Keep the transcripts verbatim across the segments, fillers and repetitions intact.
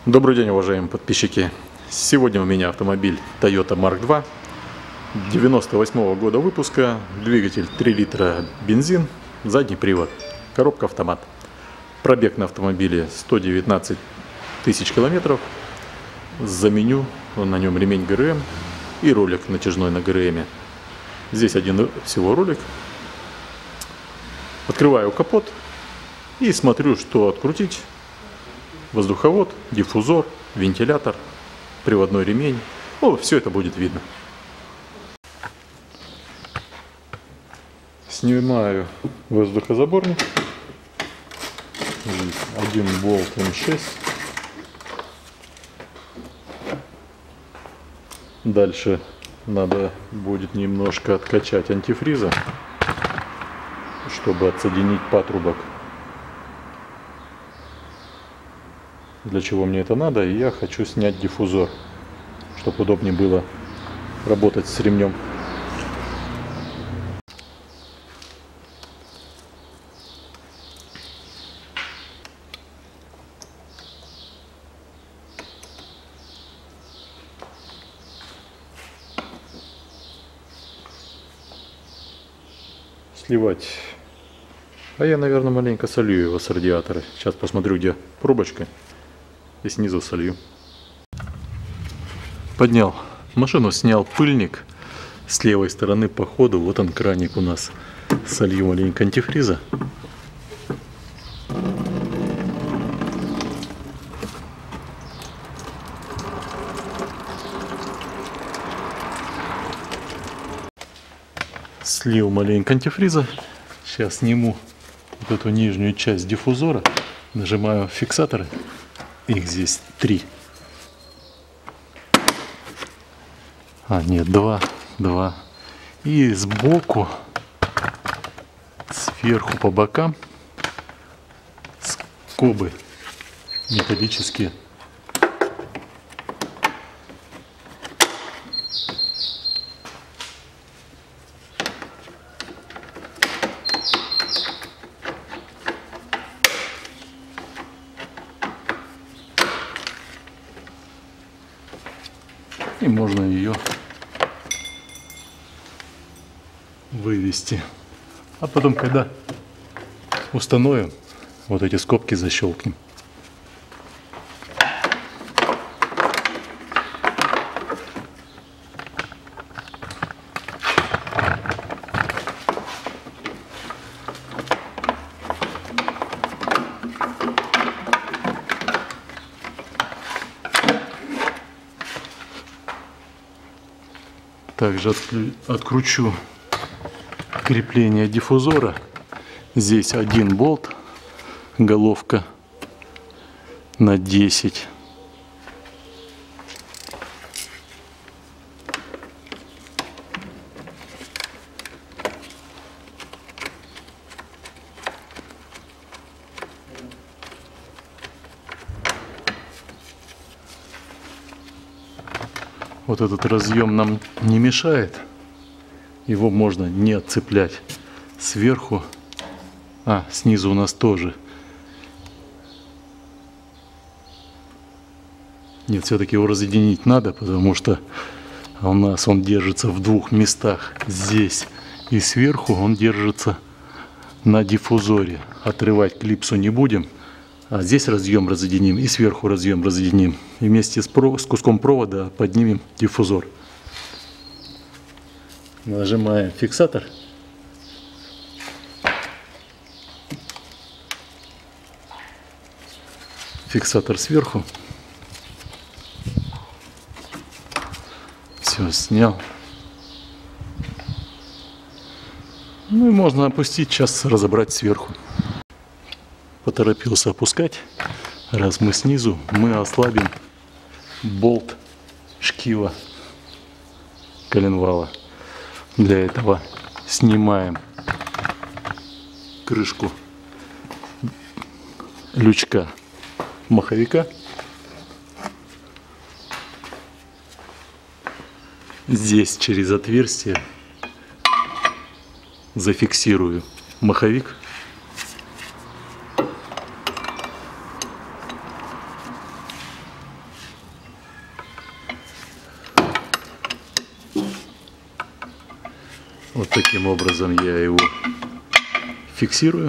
Добрый день, уважаемые подписчики! Сегодня у меня автомобиль Toyota Марк два девяносто восьмого года выпуска, двигатель три литра бензин, задний привод, коробка автомат. Пробег на автомобиле сто девятнадцать тысяч километров. Заменю на нем ремень ГРМ и ролик натяжной на ГРМ. Здесь один всего ролик. Открываю капот и смотрю, что открутить. Воздуховод, диффузор, вентилятор, приводной ремень. Ну, все это будет видно. Снимаю воздухозаборник. Один болт эм шесть. Дальше надо будет немножко откачать антифриза, чтобы отсоединить патрубок. Для чего мне это надо? И я хочу снять диффузор, чтобы удобнее было работать с ремнем. Сливать. А я, наверное, маленько солью его с радиатора. Сейчас посмотрю, где пробочка. И снизу солью. Поднял машину, снял пыльник. С левой стороны по ходу, вот он краник у нас. Солью маленько антифриза. Слил маленько антифриза. Сейчас сниму вот эту нижнюю часть диффузора. Нажимаю фиксаторы. Их здесь три. А, нет, два. Два. И сбоку, сверху по бокам скобы металлические. И можно ее вывести. А потом, когда установим, вот эти скобки защелкнем. Также откручу крепление диффузора. Здесь один болт, головка на десять. Вот этот разъем нам не мешает. Его можно не отцеплять сверху. А, снизу у нас тоже. Нет, все-таки его разъединить надо, потому что у нас он держится в двух местах. Здесь и сверху он держится на диффузоре. Отрывать клипсу не будем. А здесь разъем разъединим и сверху разъем разъединим. И вместе с, пров... с куском провода поднимем диффузор. Нажимаем фиксатор. Фиксатор сверху. Все, снял. Ну и можно опустить, сейчас разобрать сверху. Поторопился опускать. Раз мы снизу, мы ослабим болт шкива коленвала. Для этого снимаем крышку лючка маховика. Здесь через отверстие зафиксирую маховик. Вот таким образом я его фиксирую.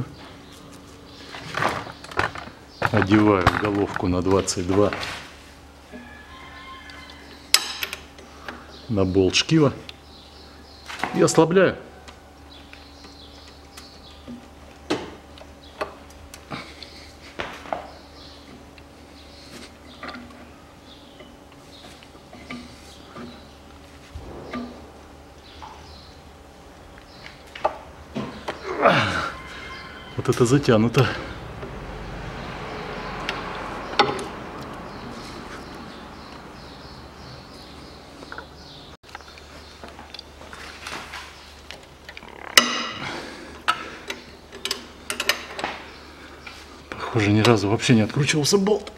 Одеваю головку на двадцать два на болт шкива и ослабляю. Вот это затянуто. Похоже, ни разу вообще не откручивался болт.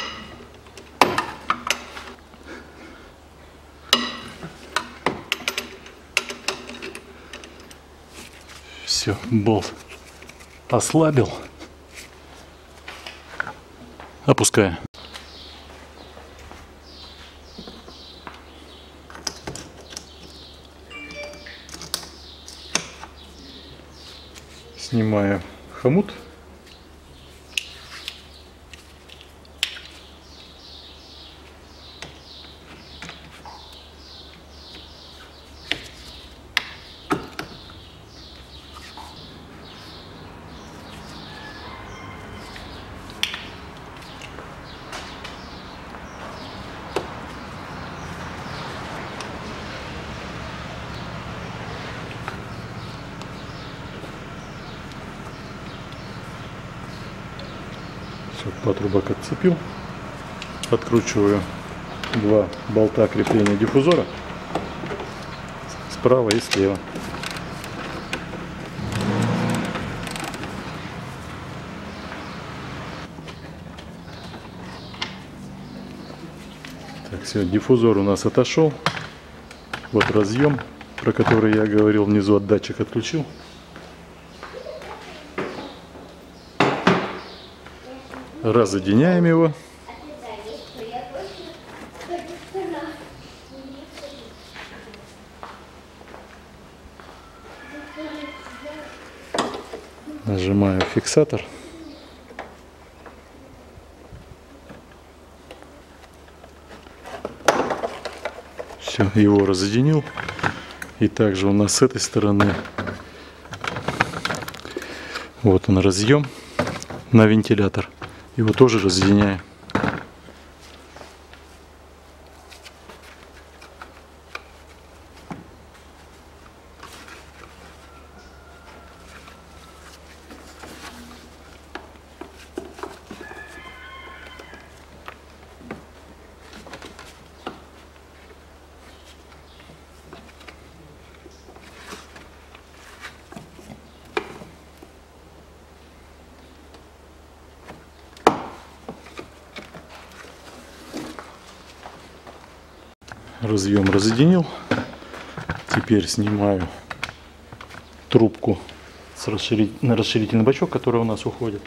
Все, болт ослабил. Опускаю. Снимаю хомут. Патрубок отцепил, откручиваю два болта крепления диффузора справа и слева. Так, все, диффузор у нас отошел. Вот разъем, про который я говорил, внизу от датчик отключил. Разъединяем его. Нажимаю фиксатор. Все, его разъединил. И также у нас с этой стороны вот он разъем на вентилятор. Его тоже разъединяю. Разъем разъединил. Теперь снимаю трубку с расширит... на расширительный бачок, который у нас уходит.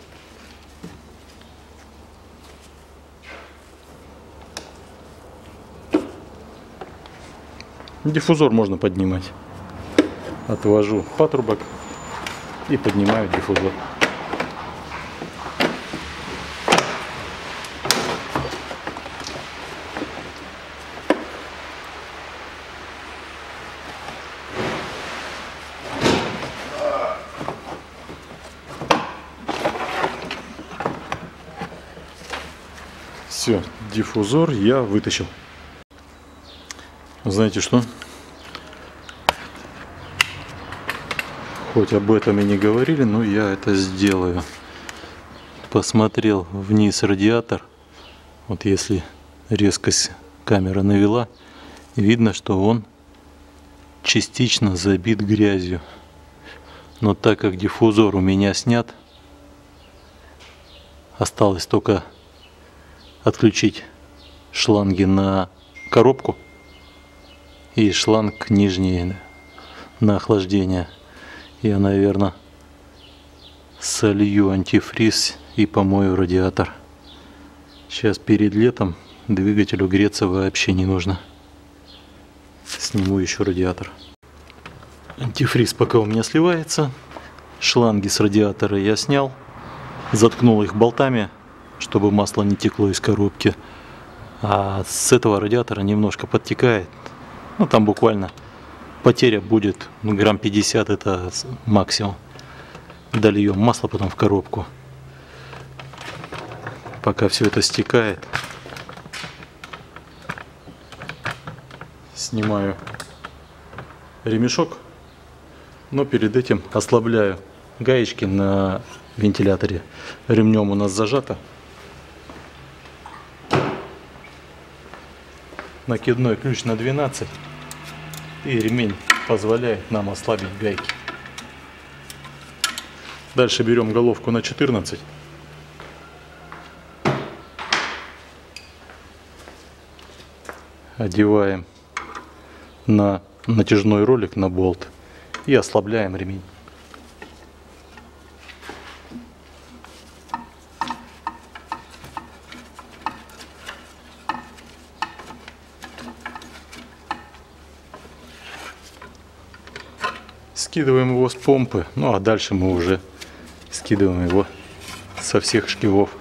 Диффузор можно поднимать. Отвожу патрубок и поднимаю диффузор. Все, диффузор я вытащил. Знаете что? Хоть об этом и не говорили, но я это сделаю. Посмотрел вниз радиатор. Вот если резкость камера навела, видно, что он частично забит грязью. Но так как диффузор у меня снят, осталось только отключить шланги на коробку и шланг нижний на охлаждение. Я, наверное, солью антифриз и помою радиатор. Сейчас перед летом двигателю греться вообще не нужно. Сниму еще радиатор. Антифриз пока у меня сливается. Шланги с радиатора я снял. Заткнул их болтами, чтобы масло не текло из коробки. А с этого радиатора немножко подтекает. Ну там буквально потеря будет ну, грамм пятьдесят, это максимум. Дольем масло потом в коробку. Пока все это стекает. Снимаю ремешок. Но перед этим ослабляю гаечки на вентиляторе. Ремнем у нас зажато. Накидной ключ на двенадцать. И ремень позволяет нам ослабить гайки. Дальше берем головку на четырнадцать. Одеваем на натяжной ролик, на болт. И ослабляем ремень. Скидываем его с помпы, ну а дальше мы уже скидываем его со всех шкивов.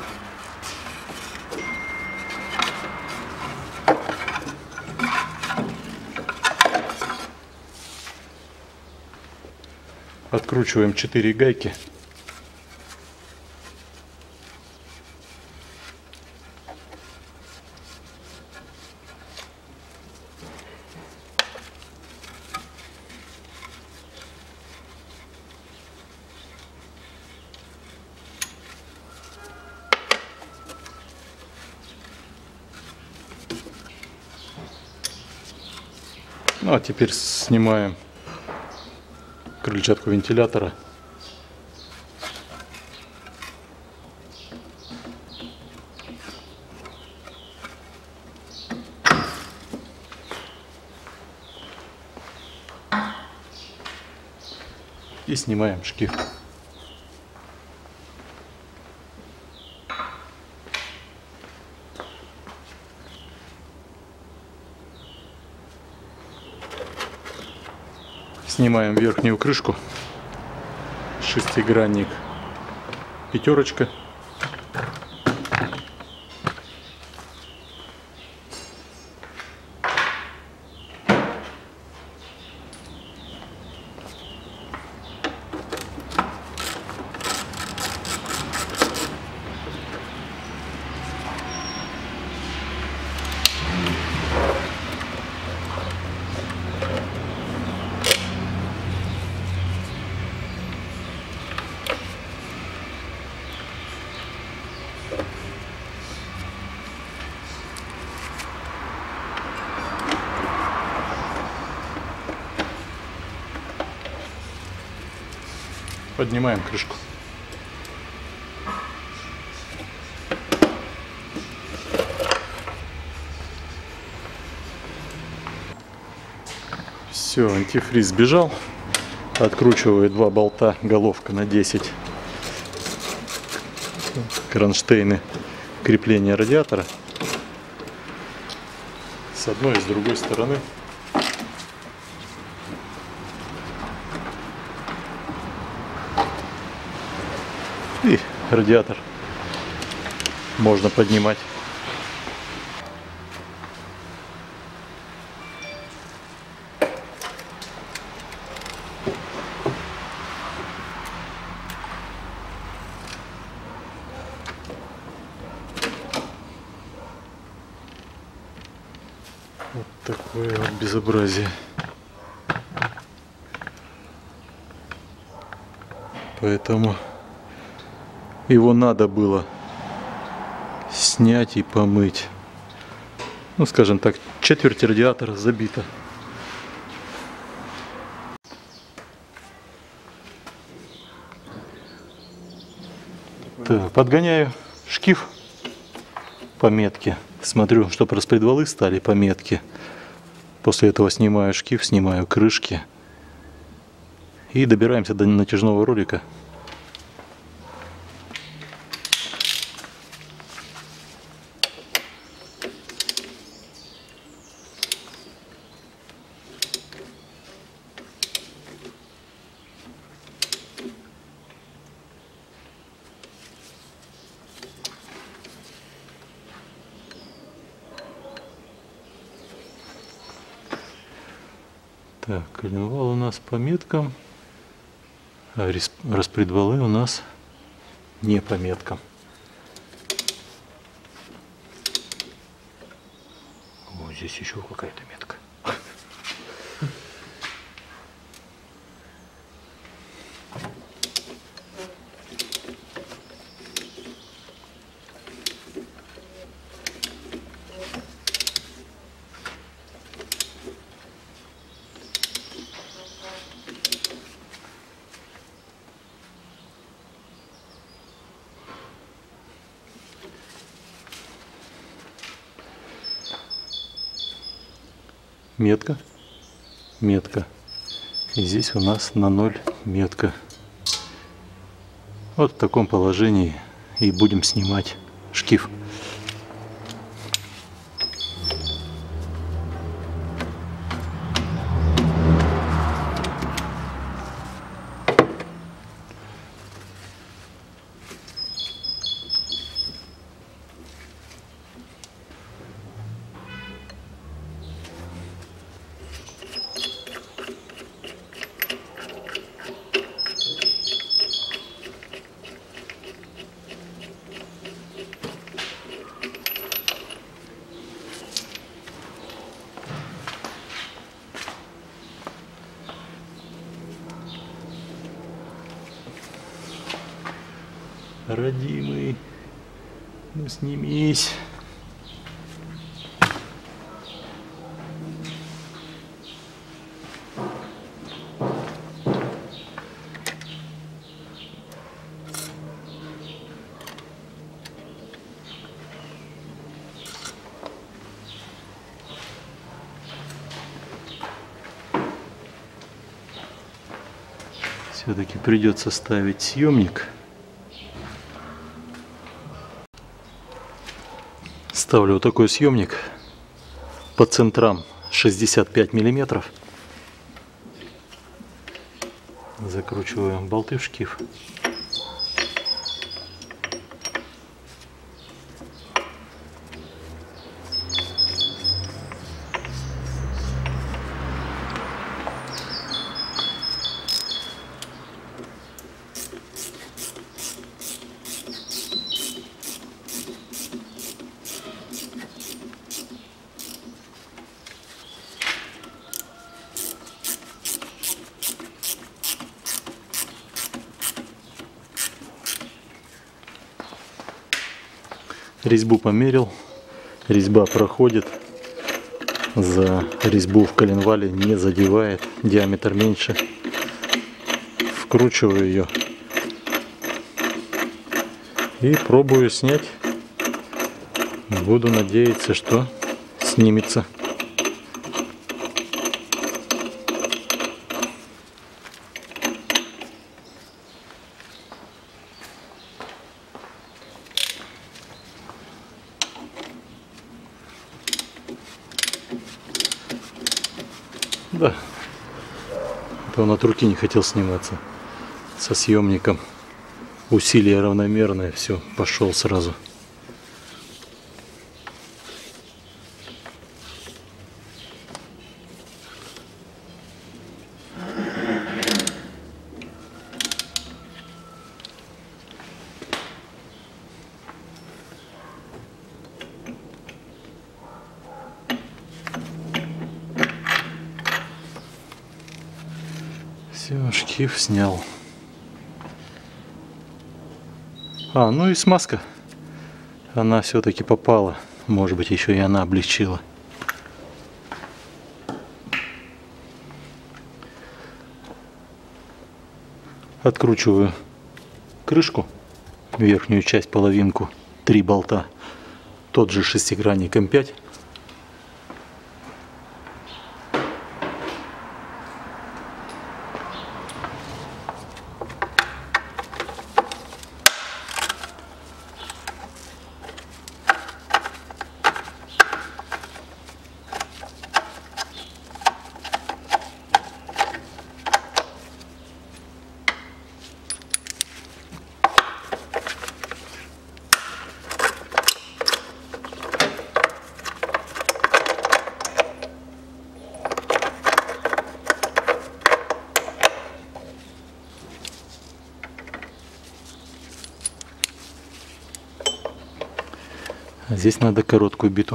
Откручиваем четыре гайки. Ну а теперь снимаем крыльчатку вентилятора. И снимаем шкив. Снимаем верхнюю крышку, шестигранник, пятерочка. Поднимаем крышку. Все, антифриз сбежал. Откручиваю два болта, головка на десять. Кронштейны крепления радиатора. С одной и с другой стороны. И радиатор можно поднимать. Вот такое вот безобразие. Поэтому его надо было снять и помыть. Ну, скажем так, четверть радиатора забита. Так, подгоняю шкив по метке. Смотрю, чтобы распредвалы стали по метке. После этого снимаю шкив, снимаю крышки. И добираемся до натяжного ролика. Так, коленвал у нас по меткам, а распредвалы у нас не по меткам. Вот здесь еще какая-то метка. Метка, метка. И здесь у нас на ноль метка. Вот в таком положении и будем снимать шкив. Родимый, ну снимись. Все-таки придется ставить съемник. Ставлю вот такой съемник по центрам шестьдесят пять миллиметров. Закручиваем болты в шкив. Резьбу померил, резьба проходит, за резьбу в коленвале не задевает, диаметр меньше. Вкручиваю ее и пробую снять. Буду надеяться, что снимется. Да, это он от руки не хотел сниматься. Со съемником усилие равномерное, все, пошел сразу. Все, шкив снял. А, ну и смазка. Она все-таки попала. Может быть, еще и она облегчила. Откручиваю крышку, верхнюю часть, половинку, три болта. Тот же шестигранник эм пять. А здесь надо короткую биту.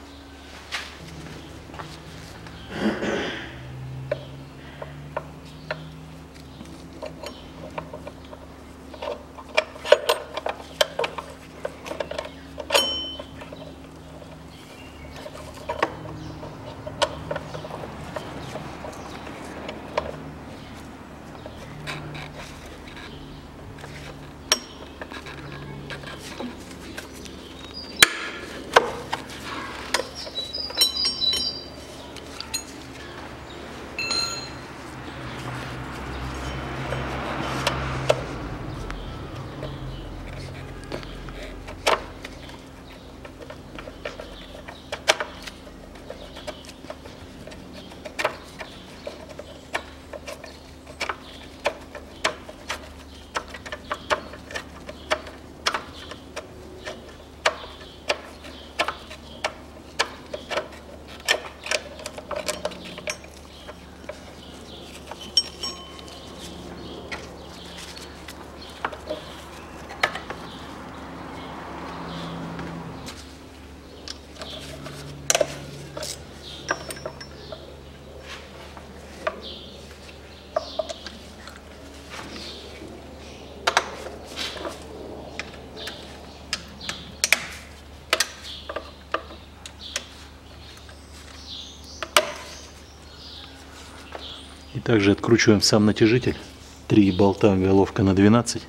И также откручиваем сам натяжитель. Три болта, головка на двенадцать.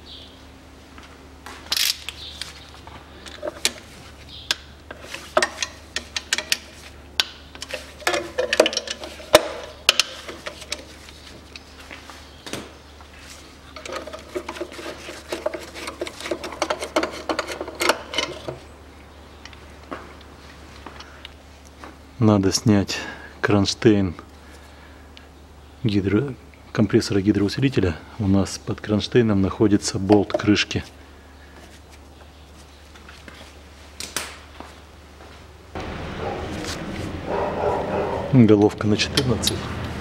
Надо снять кронштейн гидро... компрессора гидроусилителя. У нас под кронштейном находится болт крышки. Головка на четырнадцать.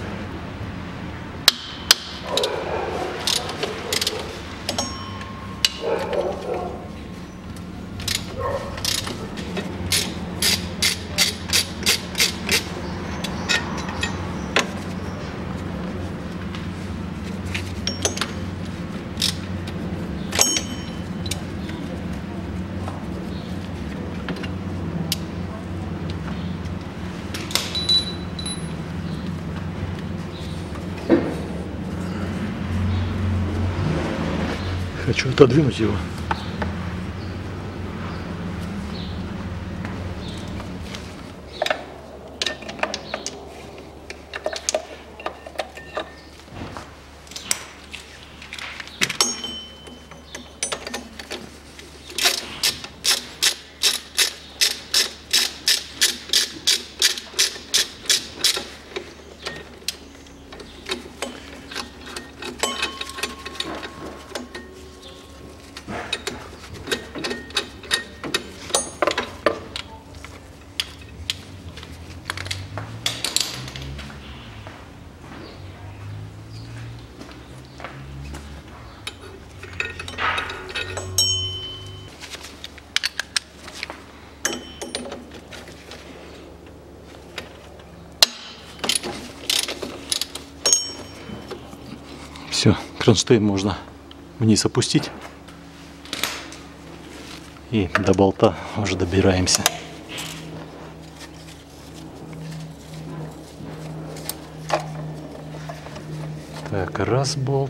Хочу отодвинуть его. Все, кронштейн можно вниз опустить. И до болта уже добираемся. Так, раз болт.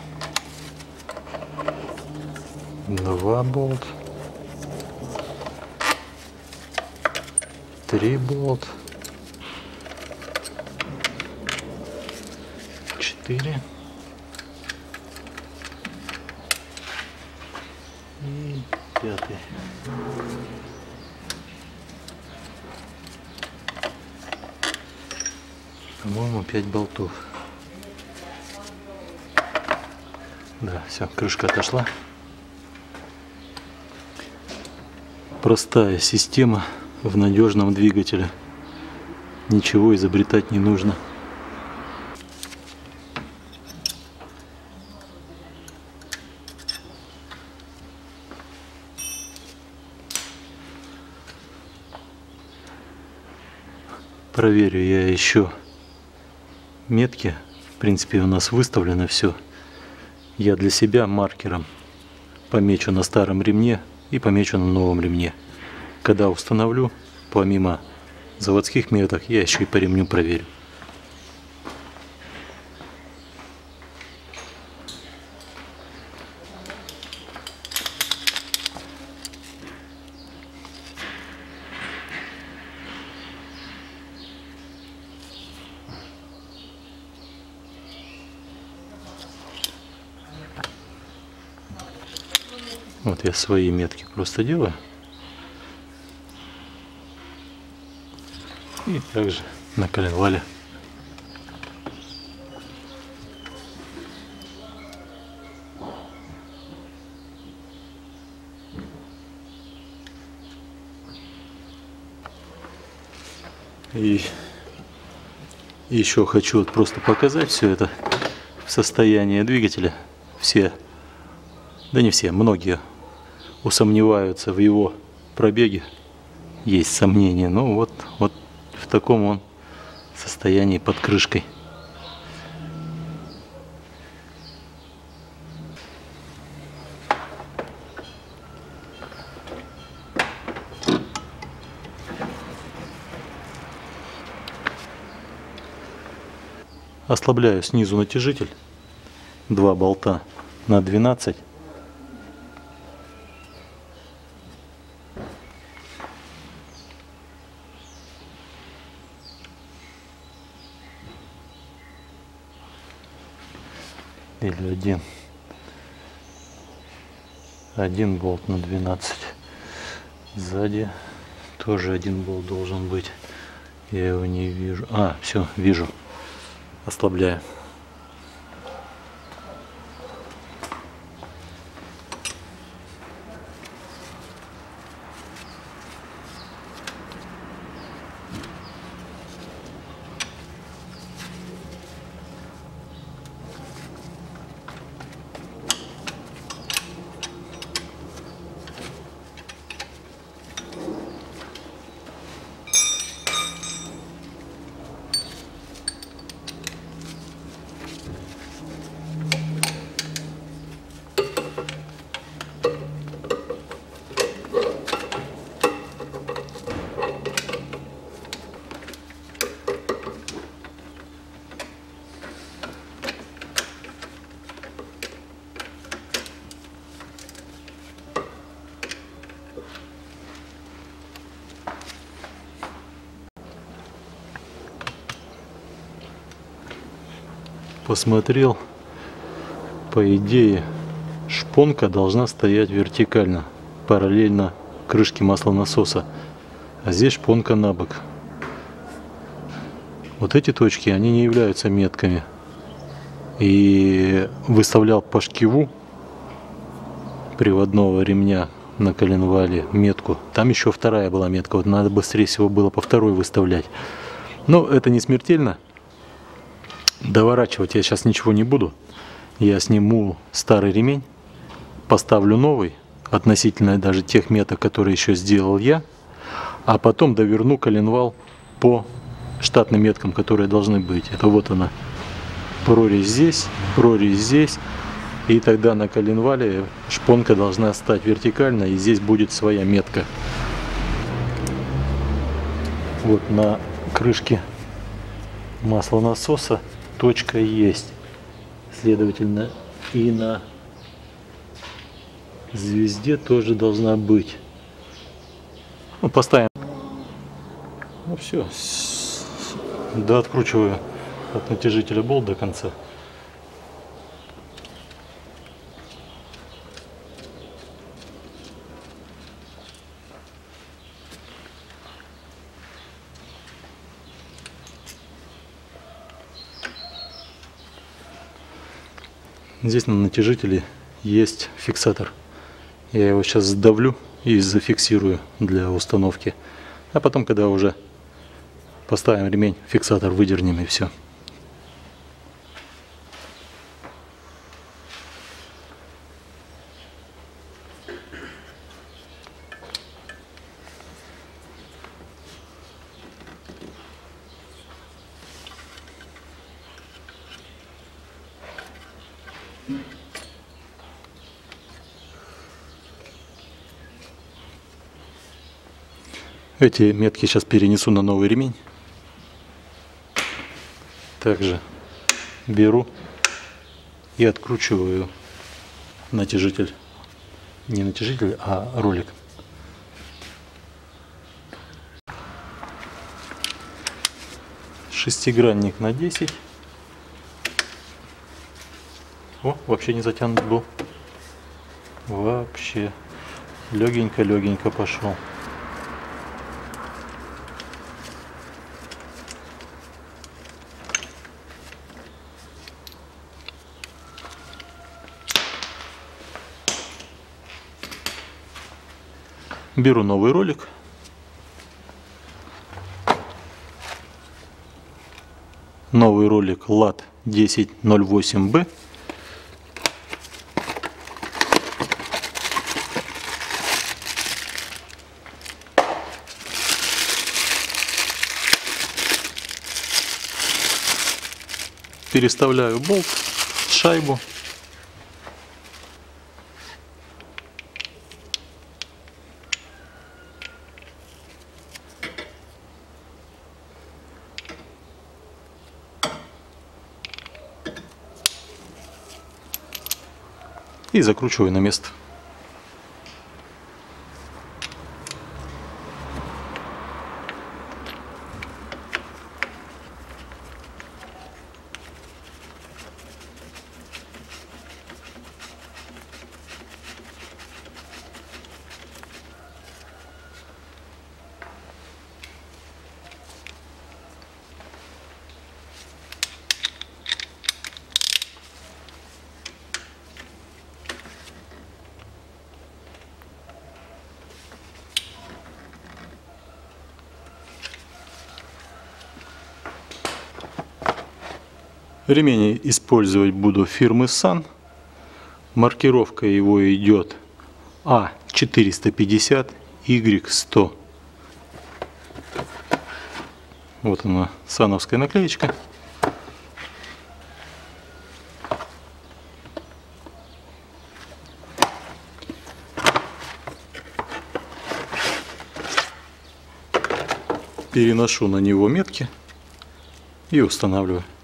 Два болт. Три болт. Четыре. И пятый. По-моему, пять болтов. Да, все, крышка отошла. Простая система в надежном двигателе. Ничего изобретать не нужно. Проверю я еще метки. В принципе, у нас выставлено все. Я для себя маркером помечу на старом ремне и помечу на новом ремне. Когда установлю, помимо заводских меток, я еще и по ремню проверю. Вот я свои метки просто делаю. И также на коленвале. И еще хочу вот просто показать все это в состоянии двигателя. Все, да не все, многие усомневаются в его пробеге. Есть сомнения, но вот, вот в таком он состоянии под крышкой. Ослабляю снизу натяжитель. Два болта на двенадцать. Или один. Один болт на двенадцать. Сзади тоже один болт должен быть. Я его не вижу. А, все, вижу. Ослабляю. Посмотрел, по идее шпонка должна стоять вертикально, параллельно крышке маслонасоса, а здесь шпонка на бок. Вот эти точки, они не являются метками. И выставлял по шкиву приводного ремня на коленвале метку. Там еще вторая была метка, вот надо быстрее всего было по второй выставлять. Но это не смертельно. Доворачивать я сейчас ничего не буду. Я сниму старый ремень, поставлю новый, относительно даже тех меток, которые еще сделал я, а потом доверну коленвал по штатным меткам, которые должны быть. Это вот она, прорезь здесь, прорезь здесь, и тогда на коленвале шпонка должна стать вертикально, и здесь будет своя метка. Вот на крышке маслонасоса точка есть, следовательно и на звезде тоже должна быть. Ну, поставим. Ну все, да, откручиваю от натяжителя болт до конца. Здесь на натяжителе есть фиксатор. Я его сейчас сдавлю и зафиксирую для установки. А потом, когда уже поставим ремень, фиксатор выдернем и все. Эти метки сейчас перенесу на новый ремень. Также беру и откручиваю натяжитель. Не натяжитель, а ролик. Шестигранник на десять. О, вообще не затянут был. Вообще. Легенько-легенько пошел. Беру новый ролик. Новый ролик лат десять ноль восемь бэ. Переставляю болт, шайбу. И закручиваю на место. Ремень использовать буду фирмы Сан. Маркировка его идет А четыреста пятьдесят Y сто. Вот она, сановская наклеечка. Переношу на него метки и устанавливаю.